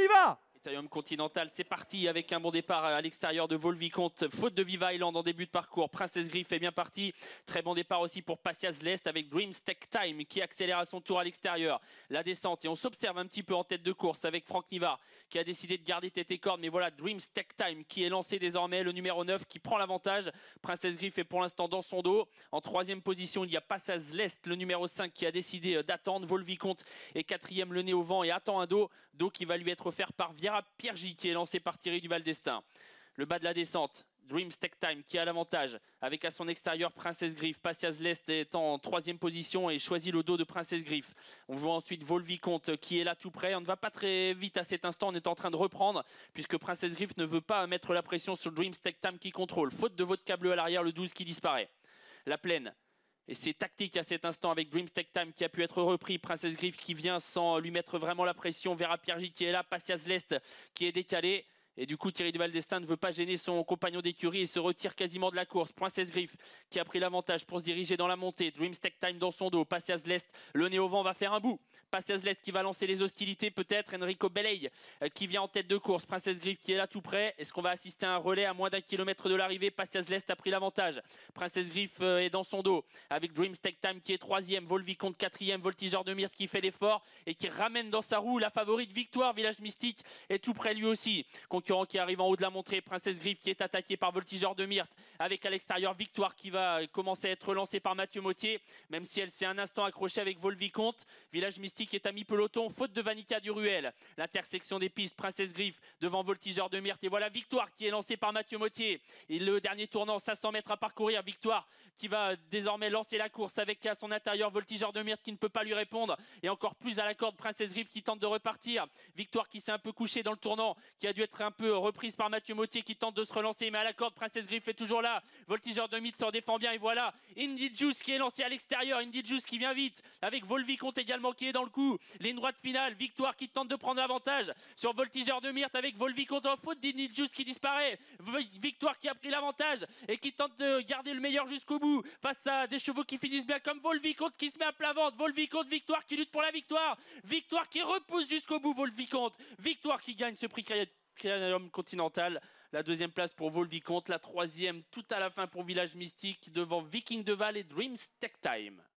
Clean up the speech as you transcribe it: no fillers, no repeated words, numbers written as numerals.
va! Critérium Continental, c'est parti avec un bon départ à l'extérieur de Volvicomte. Faute de Viva Island en début de parcours. Princess Griffe est bien parti. Très bon départ aussi pour Patias Lest avec Dreams Tech Time qui accélère à son tour à l'extérieur. La descente et on s'observe un petit peu en tête de course avec Franck Nivard qui a décidé de garder tête et corde. Mais voilà Dreams Tech Time qui est lancé désormais, le numéro 9 qui prend l'avantage. Princess Griffe est pour l'instant dans son dos. En troisième position, il y a Patias Lest, le numéro 5 qui a décidé d'attendre. Volvicomte est quatrième, le nez au vent et attend un dos qui va lui être offert par Viera Piergi qui est lancé par Thierry Duval d'Estaing. Le bas de la descente, Dreams Tech Time qui a l'avantage avec à son extérieur Princess Griffe. Patias Lest est en troisième position et choisit le dos de Princess Griffe. On voit ensuite Volvicomte qui est là tout près. On ne va pas très vite à cet instant, on est en train de reprendre puisque Princess Griffe ne veut pas mettre la pression sur Dreams Tech Time qui contrôle. Faute de vodka bleu à l'arrière, le 12 qui disparaît. La plaine. Et c'est tactique à cet instant avec Dreams Tech Time qui a pu être repris. Princess Griffe qui vient sans lui mettre vraiment la pression. Vera Piergi qui est là. Patias Lest qui est décalé. Et du coup, Thierry Duval d'Estaing ne veut pas gêner son compagnon d'écurie et se retire quasiment de la course. Princess Griffe qui a pris l'avantage pour se diriger dans la montée. Dreams Tech Time dans son dos. Patias Lest, le nez au vent, va faire un bout. Patias Lest qui va lancer les hostilités peut-être. Enrico Beley qui vient en tête de course. Princess Griffe qui est là tout près. Est-ce qu'on va assister à un relais à moins d'1 kilomètre de l'arrivée? Patias Lest a pris l'avantage. Princess Griffe est dans son dos avec Dreams Tech Time qui est troisième. Volvicomte quatrième. Voltigeur de Myrte qui fait l'effort et qui ramène dans sa roue la favorite Victoire. Village Mystique est tout près lui aussi. Concurrent qui arrive en haut de la montrée, Princess Griffe qui est attaquée par Voltigeur de Myrte avec à l'extérieur Victoire qui va commencer à être lancée par Mathieu Mottier, même si elle s'est un instant accrochée avec Volvicomte. Village Mystique est à mi-peloton, faute de Vanita Duruel. L'intersection des pistes, Princess Griffe devant Voltigeur de Myrte et voilà Victoire qui est lancée par Mathieu Mottier. Et le dernier tournant, 500 mètres à parcourir, Victoire qui va désormais lancer la course avec à son intérieur Voltigeur de Myrte qui ne peut pas lui répondre et encore plus à la corde Princess Griffe qui tente de repartir. Victoire qui s'est un peu couchée dans le tournant, qui a dû être un peu reprise par Mathieu Mottier qui tente de se relancer mais à la corde Princess Griffe est toujours là. Voltigeur de Myrte s'en défend bien et voilà Indy Juice qui est lancé à l'extérieur. Indy Juice qui vient vite avec Volvicomte également qui est dans le coup. Ligne droite finale, Victoire qui tente de prendre l'avantage sur Voltigeur de Myrte avec Volvicomte en faute d'Indy Juice qui disparaît. Victoire qui a pris l'avantage et qui tente de garder le meilleur jusqu'au bout face à des chevaux qui finissent bien comme Volvicomte qui se met à plat ventre. Volvicomte, Victoire qui lutte pour la victoire. Victoire qui repousse jusqu'au bout Volvicomte. Victoire qui gagne ce prix Critérium Continental, la deuxième place pour Volvicomte, la troisième tout à la fin pour Village Mystique devant Viking de Val et Dreams Tech Time.